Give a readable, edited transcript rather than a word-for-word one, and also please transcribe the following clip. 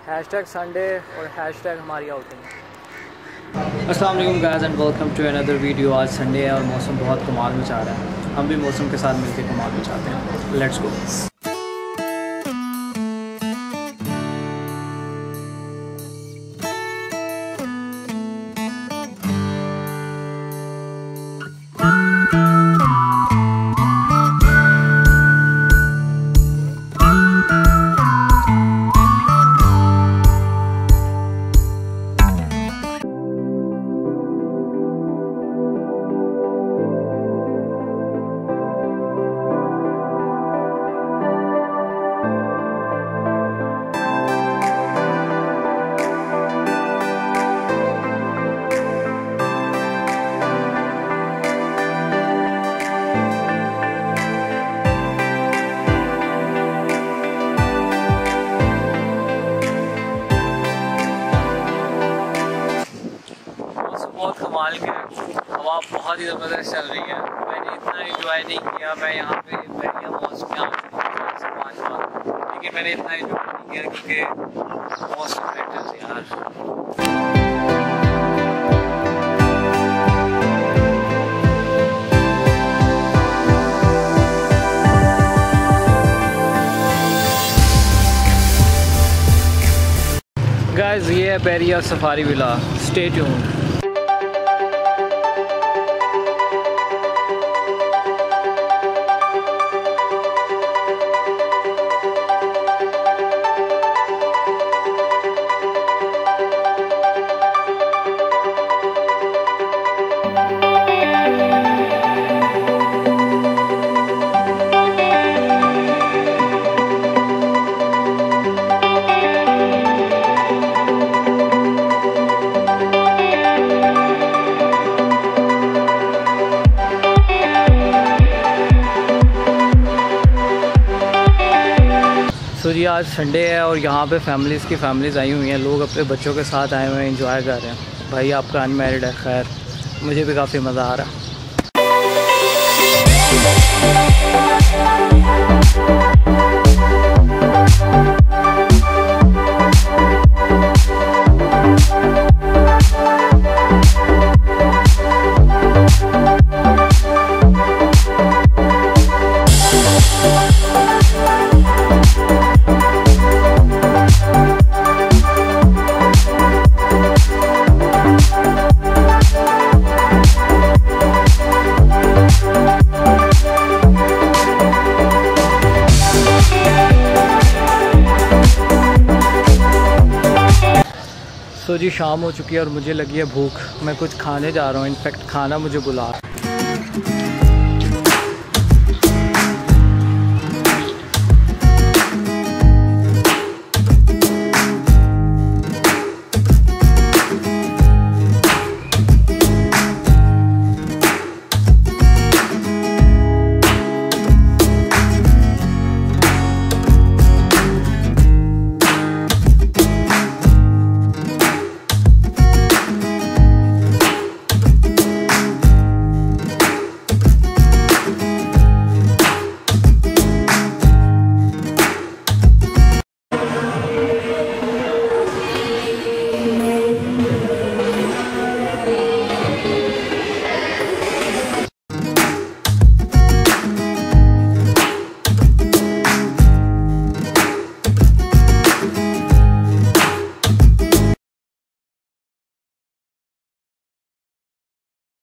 #Sunday और हमारी outing. अस्सलाम वालेकुम guys and welcome to another video. आज संडे है और मौसम बहुत कमाल मचा रहा है। हम भी मौसम के साथ मिलकर कमाल मचाते हैं। Let's go. बहुत कमाल के हवा बहुत ही ज़बरदस्त चल रही है। मैंने इतना एंजॉय नहीं किया। मैं यहाँ पे बैरिया मॉस्क में आ चुका से 5 बार, लेकिन मैंने इतना एंजॉय नहीं किया क्योंकि मौसम बेटर थे यार। गाइस ये है Bairiya safari villa. Stay tuned. तो जी आज संडे है और यहाँ पे फैमिलीज़ आई हुई हैं। लोग अपने बच्चों के साथ आए हुए हैं, एंजॉय कर रहे हैं। भाई आपका अनमैरिड है, खैर मुझे भी काफ़ी मज़ा आ रहा है। तो जी शाम हो चुकी है और मुझे लगी है भूख। मैं कुछ खाने जा रहा हूँ, इनफैक्ट खाना मुझे बुला रहा है।